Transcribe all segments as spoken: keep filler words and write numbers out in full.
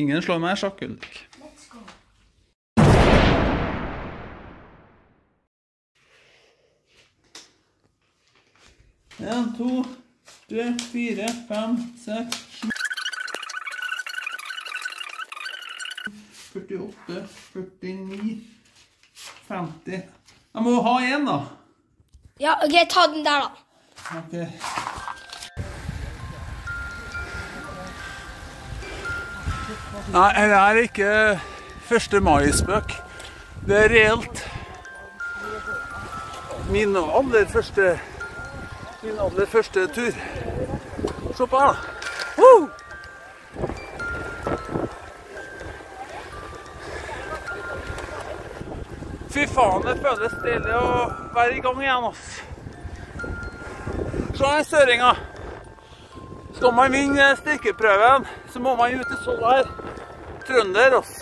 Ingen slår meg sjakk, Ulrik. Let's go. En, to, tre, fire, fem, seks, sju, førtiåtte, førtini, femti. Jeg må ha en da. Ja, ok, ta den der da. Ok. Nei, det er ikke første mai-spøk. Det er reelt min aller første, min aller første tur. Se på her da. Woo! Fy faen, det føles deilig å være i gang igjen, ass. Se den søringa. Skal man vinne styrkeprøven, så må man ut i sånn her. Trønder, ass.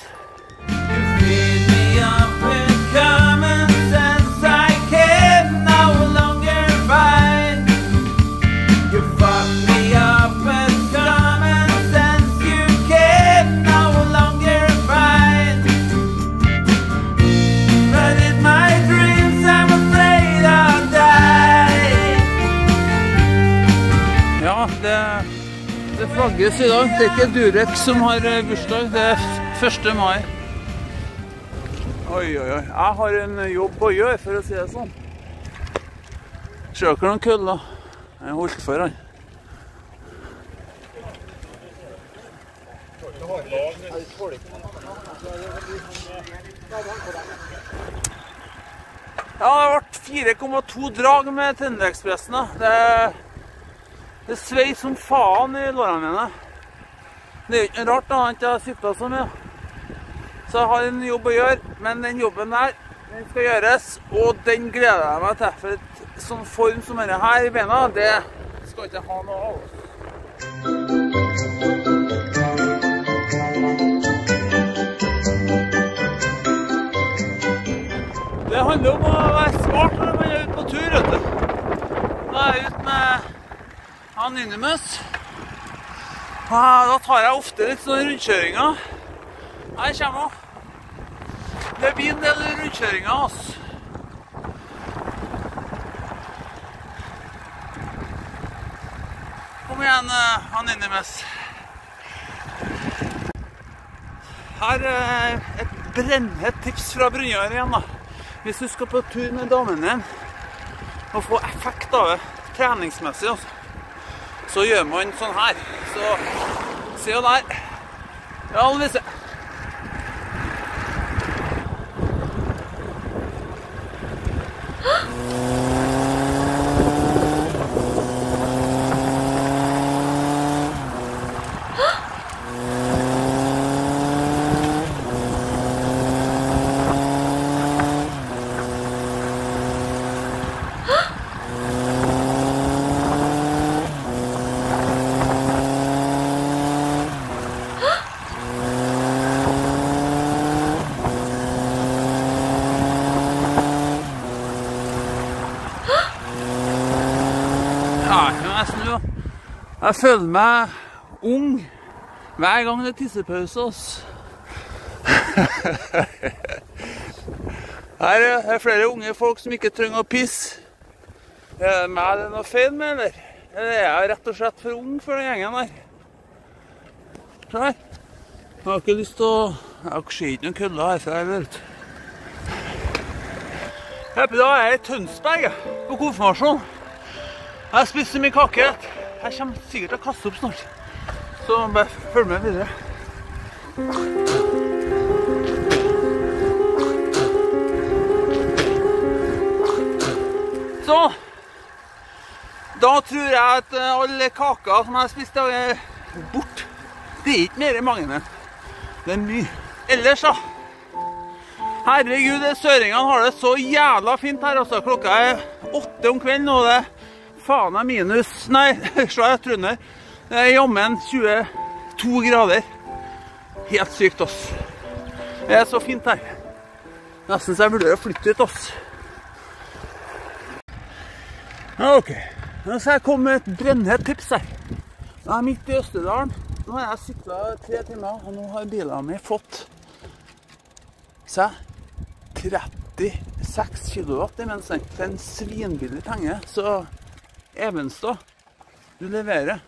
Det flagges i dag. Det er ikke Durek som har bursdag, det er første mai. Oi, oi, oi. Jeg har en jobb å gjøre, for å si det sånn. Sjøker noen køller. Jeg holdt for han. Ja, det har vært fire komma to drag med Trønderekspressen. Det er Det svei som faen i lårene mine. Det er jo ikke rart da, at jeg har syklet så mye. Så jeg har en jobb å gjøre, men den jobben der, den skal gjøres, og den gleder jeg meg til. For et sånn form som denne her i beina, det skal ikke ha noe av. Det handler om å være smart når man er ute på tur, vet du. Da er jeg ute med Anonymous. Da tar jeg ofte litt sånne rundkjøringer. Her kommer hun. Det blir en del rundkjøringer, altså. Kom igjen, Anonymous. Her er et brennhett tips fra Brynjar igjen, da. Hvis du skal på tur med damen din, og få effekt av det, treningsmessig, altså. Så gjør man sånn her. Så se jo der. Ja, det vil se. Jeg føler meg ung hver gang det er tissepause, ass. Her er flere unge folk som ikke trenger å pisse. Er det meg det er noe feil med, eller? Eller er jeg rett og slett for ung for den gjengen der? Se her. Jeg har ikke lyst til å... Jeg har ikke sett noen køller herfra, jeg vet. Da er jeg i Tønsberg, på konfirmasjon. Jeg har spist så mye kake. Jeg kommer sikkert til å kaste opp snart, så bare følg med videre. Så, da tror jeg at alle kaker som jeg har spist er bort. Det er ikke mer i magen, det er mye. Ellers da, herregud, søringene har det så jævla fint her, altså. Klokka er åtte om kvelden, og det faen er minus, nei, så er jeg trønder. Det er jammen tjueto grader. Helt sykt, ass. Det er så fint her. Nesten så jeg burde flytte ut, ass. Ok, nå skal jeg komme med et brennhett tips her. Jeg er midt i Østerdalen. nå har jeg syklet tre timer, og nå har bilen min fått seg trettiseks kilowatt imens den for en svinbillig penge. Så Evenstad, du leverer.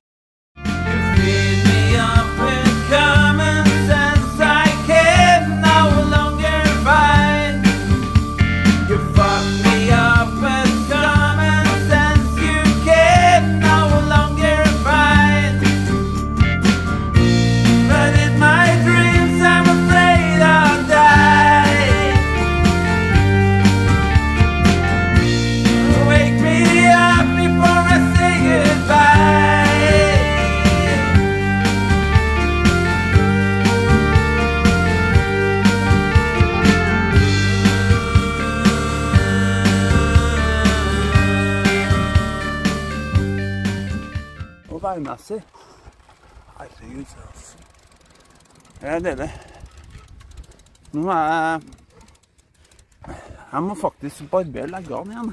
Værmessig. Herregud, altså. Det er deilig. Nå er jeg... Jeg må faktisk barbere leggene igjen.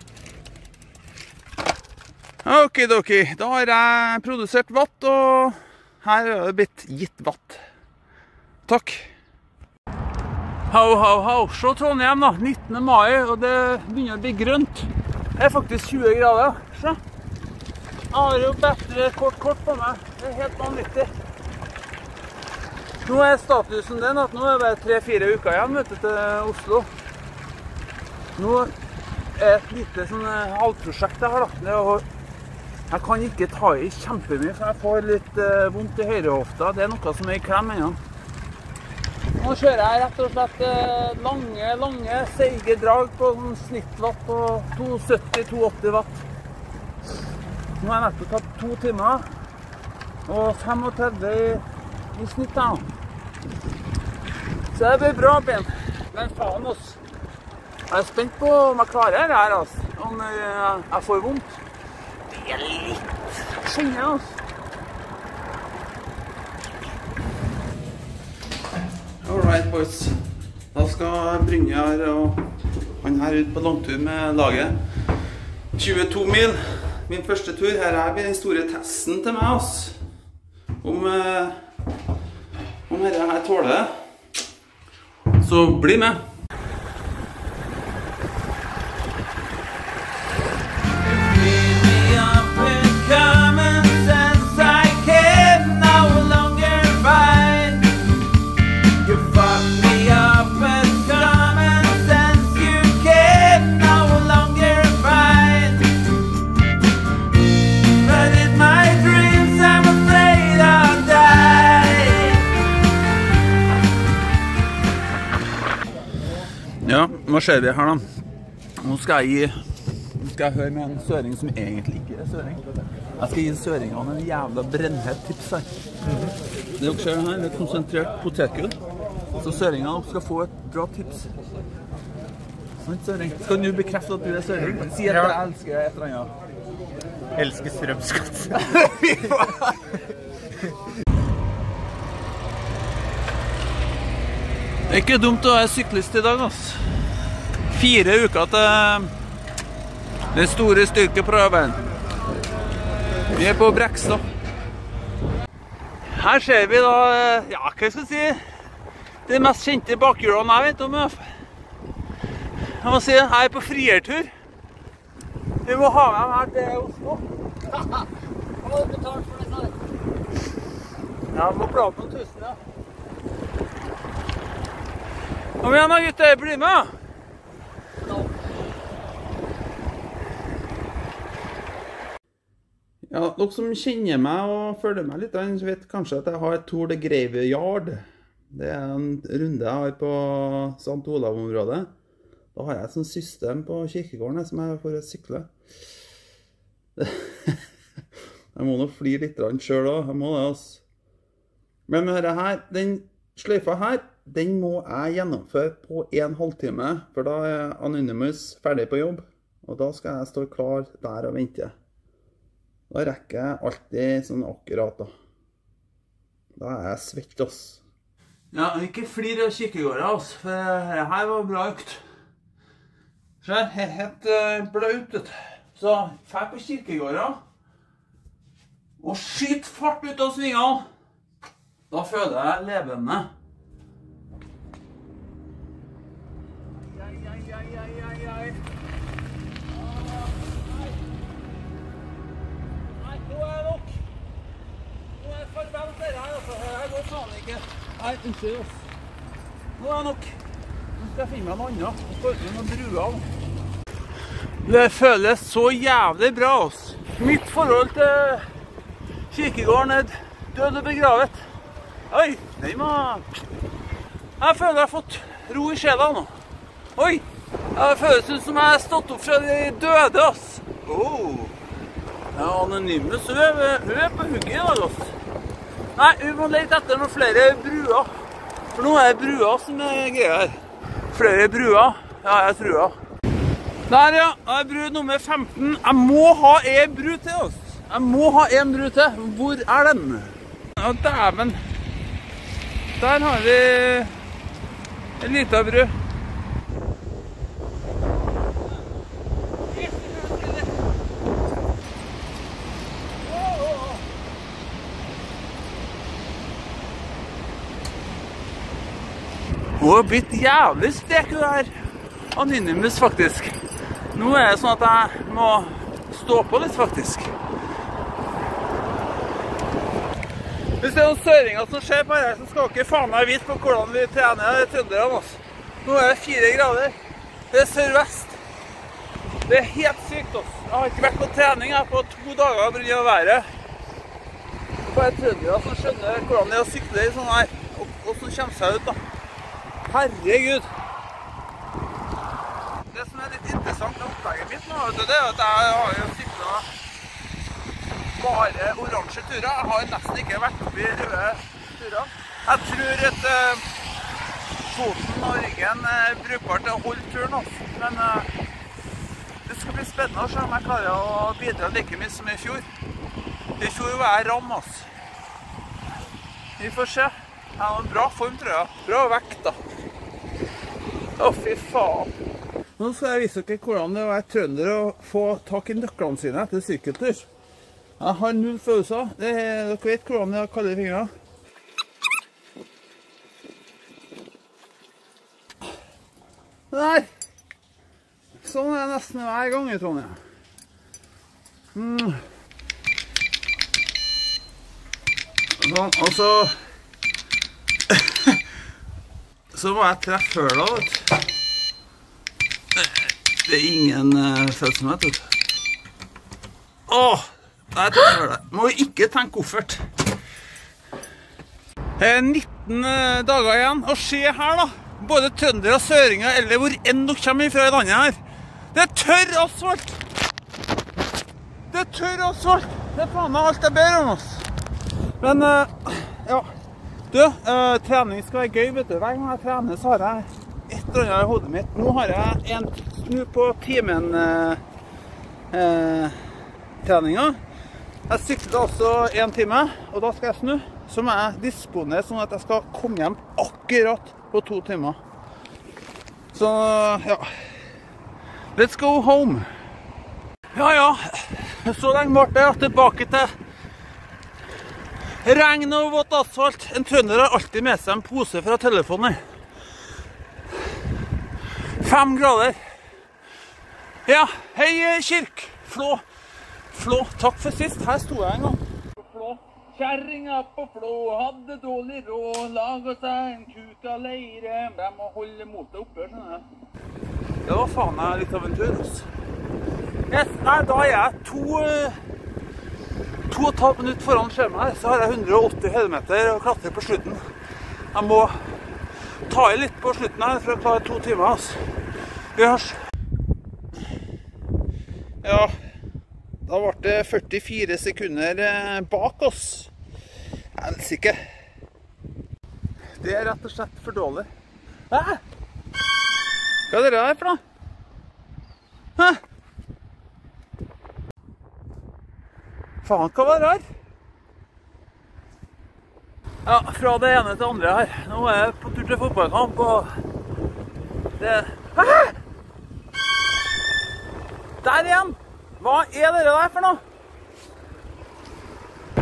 Okidoki, da har jeg produsert vatt, og her er det blitt gitt vatt. Takk. Hau, hau, hau. Se Trondheim da, nittende mai, og det begynner å bli grønt. Det er faktisk tjue grader. Se. Jeg har jo bedre kort kort på meg. Det er helt vanvittig. Nå er statusen den at nå er det tre-fire uker igjen, vet du, til Oslo. Nå er et lite sånn halvprosjekt jeg har lagt ned, og jeg kan ikke ta i kjempemye, for jeg får litt vondt i høyrehofta. Det er noe som er i klem ennå. Nå kjører jeg rett og slett lange, lange, seige drag på snittwatt på to sytti til to åtti watt. Nå har jeg nettopp tatt to timer, og femogtredve i, i snitt da. Så det blir bra, Ben. Men faen oss. Jeg er spent på om jeg klarer det her, altså. Om jeg, jeg får vondt. Det er litt skjønner, altså. Alright, boys. Da skal Brynjar og han her ut på langtur med laget. tjueto mil. Min første tur her er den store testen til meg, altså. Om, eh, om dette her tåler det. Så bli med. Ja, hva skjer vi her da? Nå skal jeg gi, nå skal jeg høre med en søring som egentlig ikke er søring. Jeg skal gi søringene en jævla brennhet tips her. Det dere ser her, det er konsentrert potetgull. Så søringene skal få et bra tips. Sånn, søring. Skal du bekrefte at du er søring? Si at jeg elsker et eller annet. Elsker strømskatt. Det er ikke dumt å være syklist i dag, altså. Fire uker til den store styrkeprøven. Vi er på Brekstad. Her ser vi da, ja, hva skal jeg si, det mest kjente bakhjulene jeg vet om. Jeg må si, jeg er på friertur. Vi må ha med dem her til Oslo. Hva har du betalt for det, sa? Ja, vi må prate om tusen, ja. Kom igjen da, gutter, bli med! Ja, dere som kjenner meg og følger meg litt, så vet kanskje at jeg har Tour de Graveyard. Det er en runde jeg har på Sant Olav-området. Da har jeg et sånt system på kirkegården som jeg får sykle. Jeg må nok fly litt selv da, jeg må det altså. Men med dette her, den sløyfa her, den må jeg gjennomføre på en halvtime, for da er Anonymous ferdig på jobb, og da skal jeg stå klar der og vente. Da rekker jeg alltid sånn akkurat da. Da er jeg svett, ass. Ja, ikke flir av kirkegården, ass, for det her var bra økt. Så jeg er helt uh, blaut, vet du. Så fær på kirkegården, og skyt fart ut av svingene. Da føler jeg levende. Ai, ai, ai, ai, ai, ai. Nei, nå er det nok. Nå er det farvel til dere her, altså. Her går faen ikke. Nei, unnskyld oss. Nå er det nok. Nå skal jeg finne meg noe annet. Nå skal jeg ut med noen bruer. Det føles så jævlig bra, altså. Mitt forhold til kirkegården er død og begravet. Oi, nei man. Jeg føler jeg har fått ro i sjela nå. Oi, jeg føles ut som jeg har stått opp fra de døde, ass. Oh. Ja, Anonymus, hun er, hun er på hugget i dag, ass. Nei, vi må lete etter noen flere bruer. For nå er det bruer som er greia her. Flere bruer. Ja, jeg tror ja. Der ja, det er bru nummer femten. Jeg må ha en bru til, ass. Jeg må ha en bru til. Hvor er den? Ja, dæven. Der har vi en liten bru. Hun har blitt jævlig stek det her. Anonymus, faktisk. Nå er det sånn at jeg må stå på litt, faktisk. Hvis det er noen søringer som skjer på her, så skal dere faen meg vite på hvordan vi trener trønderne. Nå er det fire grader. Det er sørvest. Det er helt sykt. Også. Jeg har ikke vært på trening her på to dager på grunn av været. Det er trøndere som skjønner hvordan det er å sykle i sånn her, og, og som kommer seg ut da. Herregud. Det som er litt interessant med opplegget mitt nå, det er at jeg har jo syklet bare oransje turer. Jeg har nesten ikke vært oppe i røde turer. Jeg tror at uh, foten og ryggen er brukbar til å holde turen også. Men uh, det skal bli spennende å se om jeg klarer å bidra like mye som i fjor. I fjor var jeg ram, altså. Vi får se. Jeg har en bra form, tror jeg. Bra vekt, da. Å, fy faen. Nå skal jeg vise dere hvordan det er trønder å få tak i nøklene sine etter sykkeltur. Jeg har null følelser. Det er, dere vet hvordan jeg kaller fingrene. Der! Sånn er det nesten hver gang i Trondheim. Mm. Sånn, og så... så må jeg treffe før da, vet du. Det er ingen uh, følsomhet, vet du. Åh! Nei, jeg treffer før det. Må jo ikke tenke koffert. Det er nitten dager igjen, og se her da. Både trøndere og søringer, eller hvor enn dere kommer fra i landet her. Det er tørr asfalt. Det er tørr asfalt. Det er faen meg alt jeg ber om oss. Men, uh, ja. Du, uh, trening skal være gøy, vet du. Hver gang jeg trener så har jeg et eller annet i hodet mitt. Nå har jeg en snu på timen uh, uh, treninger. Jeg syklet også en time, og da skal jeg snu. Så må jeg disponere sånn at jeg skal komme hjem akkurat på to timer. Så, ja. Let's go home. Ja, ja. Så lenge ble det tilbake til regn og vått asfalt. En trønder har alltid med seg en pose fra telefonen. Fem grader. Ja, hei Kirk. Flå. Flå, takk for sist. Her sto jeg en gang. Flå. Kjerringa på Flå hadde dårlig råd, laget seg en kuk av leire. Jeg må holde motet oppe, skjønner jeg. Det var faen meg litt av en tur, altså. Yes, nei, da er jeg to, to og et halvt minutt foran skjermen her, så har jeg hundre og åtti høydemeter og klatrer på slutten. Jeg må ta i litt på slutten her for å klare to timer, altså. Vi hørs. Ja. Da ble det førtifire sekunder bak oss. Helsike. Det er rett og slett for dårlig. Hæ? Hva er det der for noe? Hæ? Faen, hva var det her? Ja, fra det ene til det andre her. Nå er jeg på tur til fotballkamp, og det... Hæ? Der igjen! Hva er det der for noe?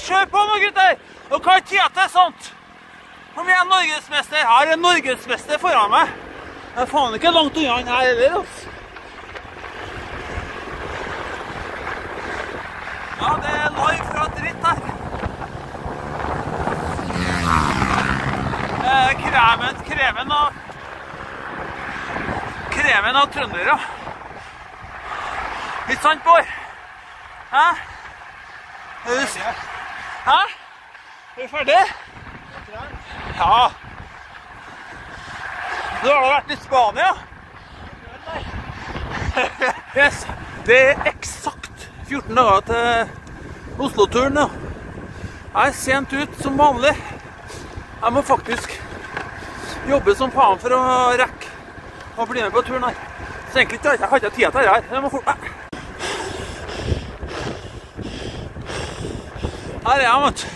kjør på nå, gutter! Og hva er tida til sånt? Kom igjen, Norgesmester. Her er Norgesmester foran meg. Jeg er faen ikke langt unna han her heller, altså. Ja, det er live fra dritt her. Kremen, kremen av... Kremen av trøndere. Litt sant, Bård? Hæ? Er du... Hæ? Er du ferdig? Ja. Du har da vært i Spania? Yes. Det er eksakt fjorten dager til Oslo-turen, ja. Jeg er sent ut som vanlig. Jeg må faktisk jobbe som faen for å rekke å bli med på turen her. Så egentlig ikke, jeg har ikke tid til det her. Jeg må fort meg. Her er jeg, vet du.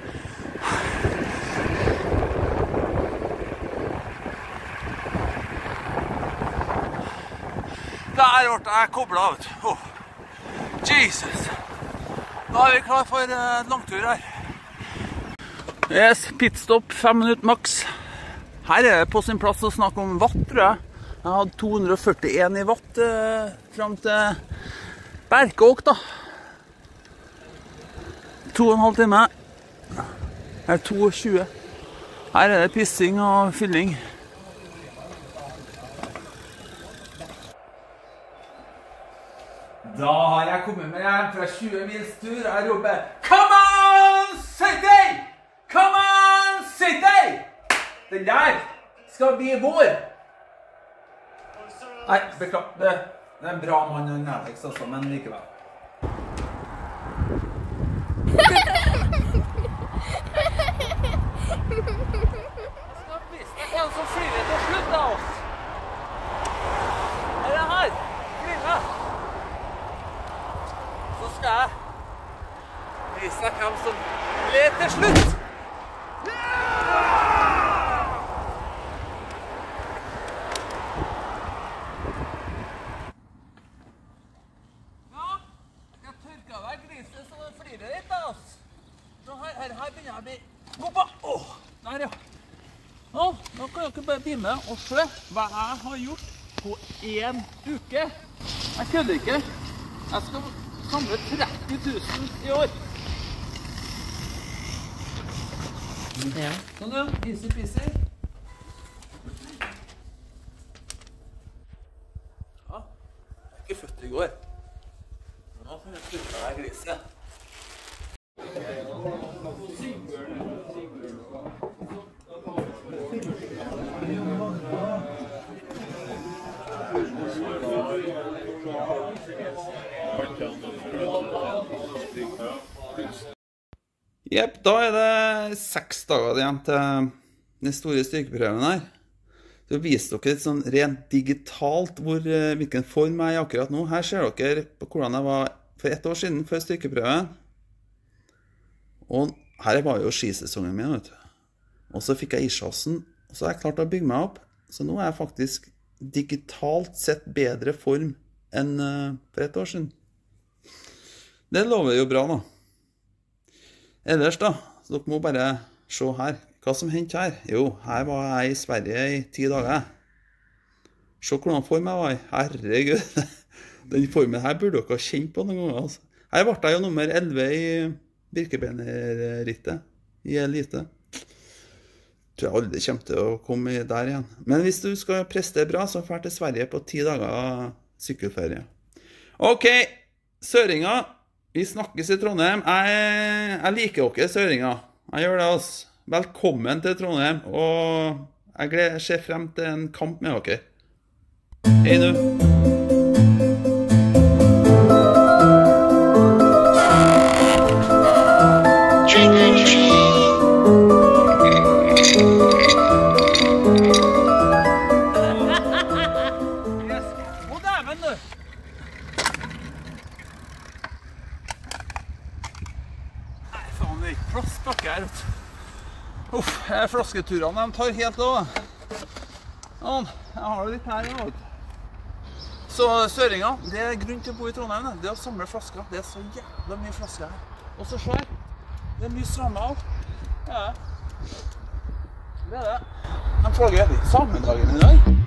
Der ble jeg koblet av, vet du. Oh. Jesus. Da er vi klar for uh, langtur her. Yes, pitstop, fem minutter maks. Her er det på sin plass å snakke om watt, tror jeg. Jeg hadde to hundre og førtien i watt uh, frem til Berkåk, da. To og en halv time. Her er to og tjue. Her er det pissing og fylling. Da har jeg kommet med hjem fra tjue mils tur. Jeg roper Come on, City! Come on, City! Den der skal bli vår. Nei, beklager. Det, det er en bra mann og en Alex også, men likevel. Jeg skal vise deg en som flyr til slutt av oss. Er det her? Flyr. Så skal jeg vise deg hvem som ble til slutt. Ja, jeg tørka deg gliset så det flirer litt av oss. Så her, her, her begynner jeg å bli... Gå på! Åh, der ja. Nå, nå kan dere bare bli med og se hva jeg har gjort på en uke. Jeg kødder ikke. Jeg skal samle tretti tusen i år. Ja. Sånn ja, easy peasy. Ja, jeg er ikke født i går. Nå kan jeg slutte deg gliset. Jepp, da er det seks dager igjen til den store styrkeprøven her. Så viser dere sånn rent digitalt hvor, hvilken form jeg er i akkurat nå. Her ser dere på hvordan jeg var for ett år siden før styrkeprøven. Og her var jo skisesongen min, vet du. Og så fikk jeg isjassen, og så har jeg klart å bygge meg opp. Så nå er jeg faktisk digitalt sett bedre form enn for ett år siden. Det lover jo bra da. Ellers da, så dere må bare se her. Hva som hendte her? Jo, her var jeg i Sverige i ti dager. Se hvordan form jeg var i. Herregud. Den formen her burde dere ha kjent på noen ganger. Altså. Her ble jeg jo nummer elleve i Birkebeiner-rittet. I elite. Tror jeg aldri kommer til å komme der igjen. Men hvis du skal prestere bra, så får jeg til Sverige på ti dager sykkelferie. Ok, søringer. Vi snakkes i Trondheim. Jeg, jeg liker dere, søringer. Jeg gjør det, altså. Velkommen til Trondheim, og jeg gleder, ser frem til en kamp med dere. Hei nå. Plass bakke her, vet du. Uff, flasketurene, de tar helt av. Sånn, jeg har det litt her, vet du. Så søringer, det er grunn til å bo i Trondheim, det er å samle flasker. Det er så jævla mye flasker her. Og så skjær, Det er mye stramme av. Ja. Det er det. De flagger litt sammendragen i dag.